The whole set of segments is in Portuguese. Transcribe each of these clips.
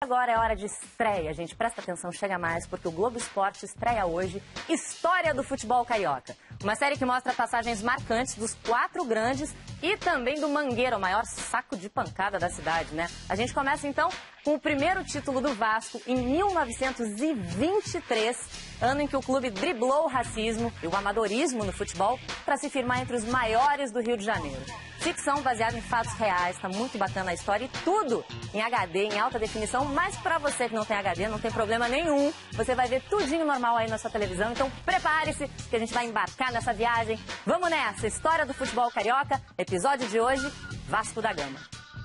Agora é hora de estreia, gente. Presta atenção, chega mais, porque o Globo Esporte estreia hoje História do Futebol Carioca. Uma série que mostra passagens marcantes dos 4 grandes e também do Mangueira, o maior saco de pancada da cidade, né? A gente começa então com o primeiro título do Vasco em 1923, ano em que o clube driblou o racismo e o amadorismo no futebol para se firmar entre os maiores do Rio de Janeiro. Ficção baseada em fatos reais, tá muito bacana a história e tudo em HD, em alta definição, mas pra você que não tem HD, não tem problema nenhum, você vai ver tudinho normal aí na sua televisão, então prepare-se que a gente vai embarcar nessa viagem. Vamos nessa, História do Futebol Carioca, episódio de hoje, Vasco da Gama.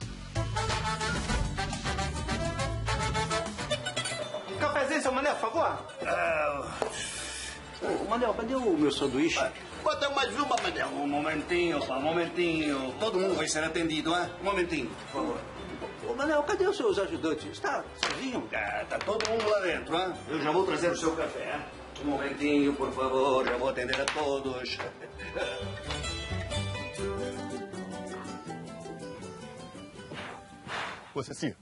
Um cafezinho, seu Manel, por favor? Manel, cadê o meu sanduíche? Bota mais uma, Manel. Um momentinho, pá, um momentinho. Todo mundo vai ser atendido, hein? Um momentinho, por favor. Ô, Manel, cadê os seus ajudantes? Está sozinho? Tá todo mundo lá dentro, hein? Eu já vou trazer o seu café, hein? Um momentinho, por favor, já vou atender a todos. Ô, Ceci,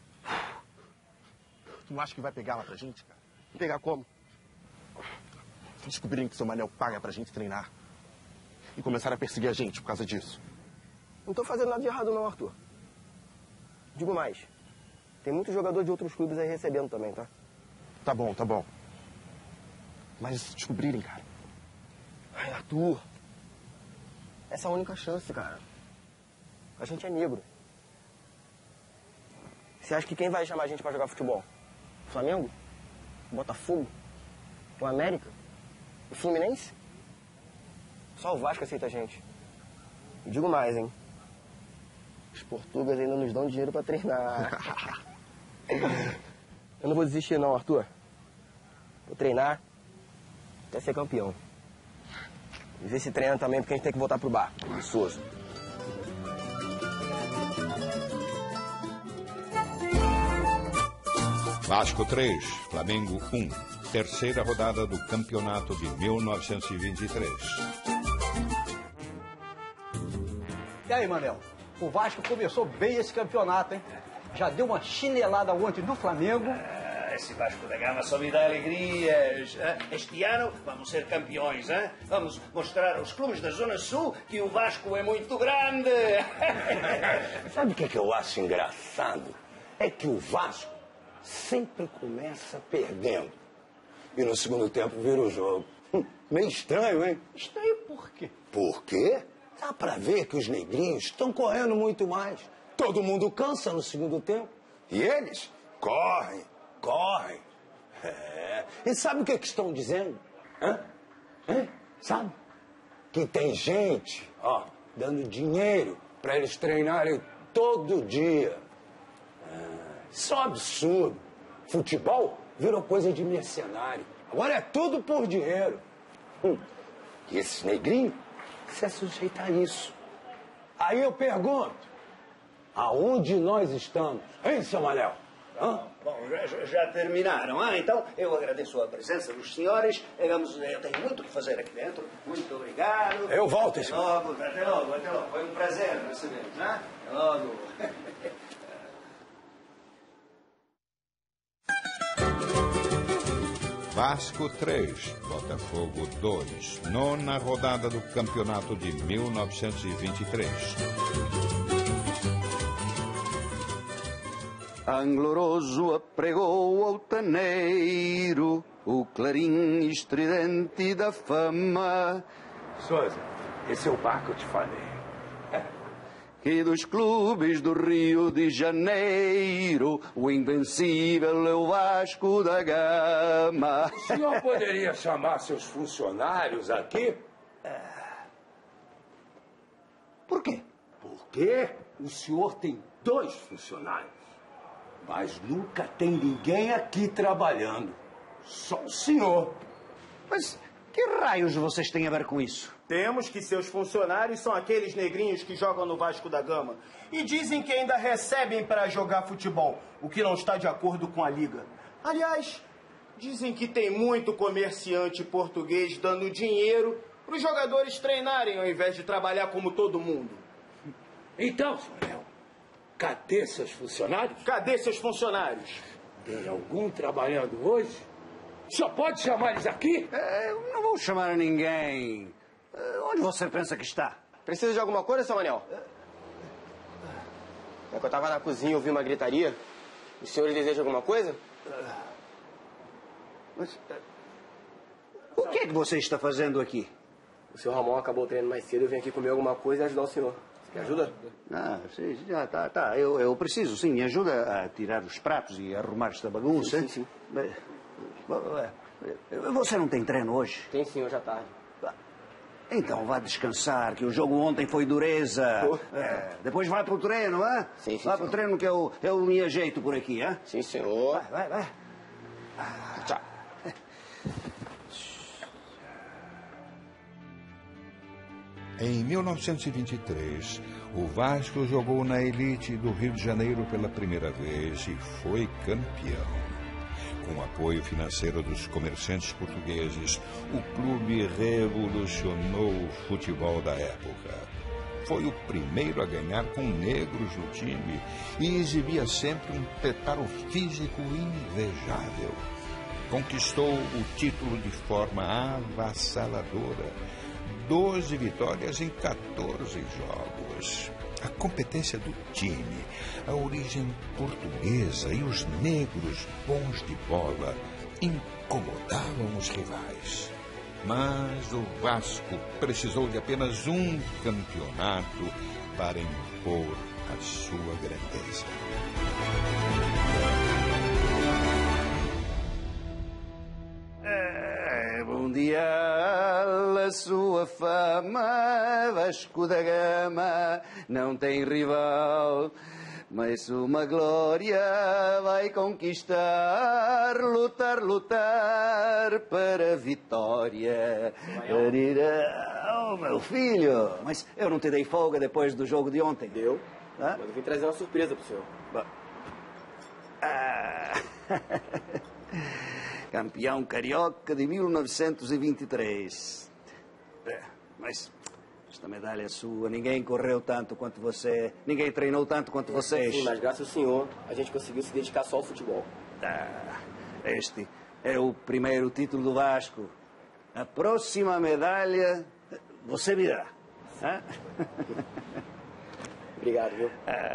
tu não acha que vai pegar lá pra gente, cara? Pegar como? Se descobrirem que seu Manel paga pra gente treinar e começaram a perseguir a gente por causa disso. Não tô fazendo nada de errado não, Arthur. Digo mais, tem muito jogador de outros clubes aí recebendo também, tá? Tá bom, tá bom. Mas se descobrirem, cara... Ai, Arthur, essa é a única chance, cara. A gente é negro. Você acha que quem vai chamar a gente pra jogar futebol? O Flamengo? O Botafogo? O América? O Fluminense? Só o Vasco aceita a gente. E digo mais, hein? Os portugueses ainda nos dão dinheiro pra treinar. Eu não vou desistir não, Arthur. Vou treinar até ser campeão. E ver se treina também, porque a gente tem que voltar pro bar. Preguiçoso. Vasco 3, Flamengo 1. Terceira rodada do campeonato de 1923. E aí, Manel? O Vasco começou bem esse campeonato, hein? Já deu uma chinelada ontem no Flamengo. Esse Vasco da Gama só me dá alegrias. Este ano vamos ser campeões, hein? Vamos mostrar aos clubes da Zona Sul que o Vasco é muito grande. Sabe o que eu acho engraçado? É que o Vasco sempre começa perdendo. E no segundo tempo vira o jogo. Meio estranho, hein? Estranho por quê? Por quê? Dá pra ver que os negrinhos estão correndo muito mais. Todo mundo cansa no segundo tempo. E eles correm. E sabe o que estão dizendo? Sabe? Que tem gente, dando dinheiro pra eles treinarem todo dia. Isso é um absurdo. Futebol virou coisa de mercenário. Agora é tudo por dinheiro. E esses negrinhos se sujeita a isso. Aí eu pergunto, aonde nós estamos? Hein, seu Manel? Bom, já terminaram, Então eu agradeço a presença dos senhores. Eu tenho muito o que fazer aqui dentro. Muito obrigado. Eu volto, até logo. Foi um prazer recebê-los, Até logo. Vasco 3, Botafogo 2, nona rodada do campeonato de 1923. Angloroso apregou altaneiro o clarim estridente da fama. Souza, esse é o bar que eu te falei. Que dos clubes do Rio de Janeiro o invencível é o Vasco da Gama. O senhor poderia chamar seus funcionários aqui? Por quê? Porque o senhor tem 2 funcionários. Mas nunca tem ninguém aqui trabalhando. Só o senhor. Mas que raios vocês têm a ver com isso? Temos que seus funcionários são aqueles negrinhos que jogam no Vasco da Gama. E dizem que ainda recebem para jogar futebol, o que não está de acordo com a liga. Aliás, dizem que tem muito comerciante português dando dinheiro para os jogadores treinarem ao invés de trabalhar como todo mundo. Então, Manel, cadê seus funcionários? Cadê seus funcionários? Tem algum trabalhando hoje? Só pode chamar eles aqui? Não vou chamar ninguém. Onde você pensa que está? Precisa de alguma coisa, seu Manel? É que eu tava na cozinha e ouvi uma gritaria. Os senhores desejam alguma coisa? Mas, o que é que você está fazendo aqui? O senhor Ramon acabou o treino mais cedo. Eu vim aqui comer alguma coisa e ajudar o senhor. Você quer ajuda? Sim, já tá. Eu preciso, sim. Me ajuda a tirar os pratos e arrumar esta bagunça. Sim. Você não tem treino hoje? Tem sim, hoje à tarde. Então vá descansar, que o jogo ontem foi dureza. Depois vá pro treino, hein? Sim, vá pro treino que eu me ajeito por aqui, hein? Sim, senhor. Vai. Tchau. Em 1923, o Vasco jogou na elite do Rio de Janeiro pela primeira vez e foi campeão. Com o apoio financeiro dos comerciantes portugueses, o clube revolucionou o futebol da época. Foi o primeiro a ganhar com negros no time e exibia sempre um preparo físico invejável. Conquistou o título de forma avassaladora. 12 vitórias em 14 jogos. A competência do time, a origem portuguesa e os negros bons de bola incomodavam os rivais. Mas o Vasco precisou de apenas um campeonato para impor a sua grandeza. Bom dia, a sua fama, Vasco da Gama, não tem rival, mas uma glória vai conquistar, lutar para a vitória. Oh, meu filho, mas eu não te dei folga depois do jogo de ontem? Deu. Mas eu vim trazer uma surpresa pro senhor. Campeão carioca de 1923. Mas esta medalha é sua. Ninguém correu tanto quanto você. Ninguém treinou tanto quanto vocês. Sim, mas graças ao senhor, a gente conseguiu se dedicar só ao futebol. Este é o primeiro título do Vasco. A próxima medalha você virá. Obrigado, viu?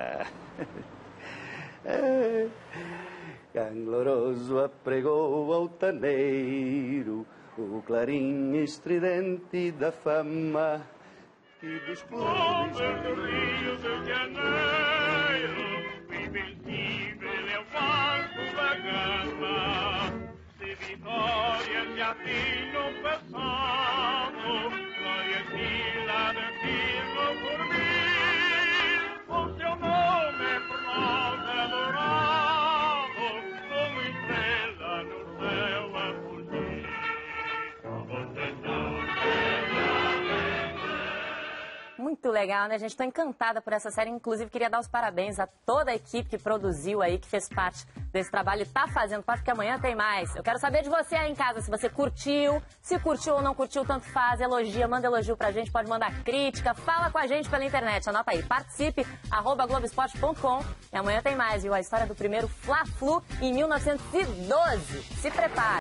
Cangloroso apregou altaneiro o clarim estridente da fama e dos clubes do Rio de Janeiro, o invencível é o Vasco da Gama. Se vitórias já tinham passado, glórias mil de tiro por mim, o seu nome é por nós adorado. Muito legal, né, gente? Estou encantada por essa série. Inclusive, queria dar os parabéns a toda a equipe que produziu aí, que fez parte desse trabalho e tá fazendo parte, porque amanhã tem mais. Eu quero saber de você aí em casa, se você curtiu, se curtiu ou não curtiu, tanto faz, elogia, manda elogio pra gente, pode mandar crítica, fala com a gente pela internet, anota aí, participe, @globesport.com, e amanhã tem mais, viu? A história do primeiro Fla-Flu em 1912. Se prepara!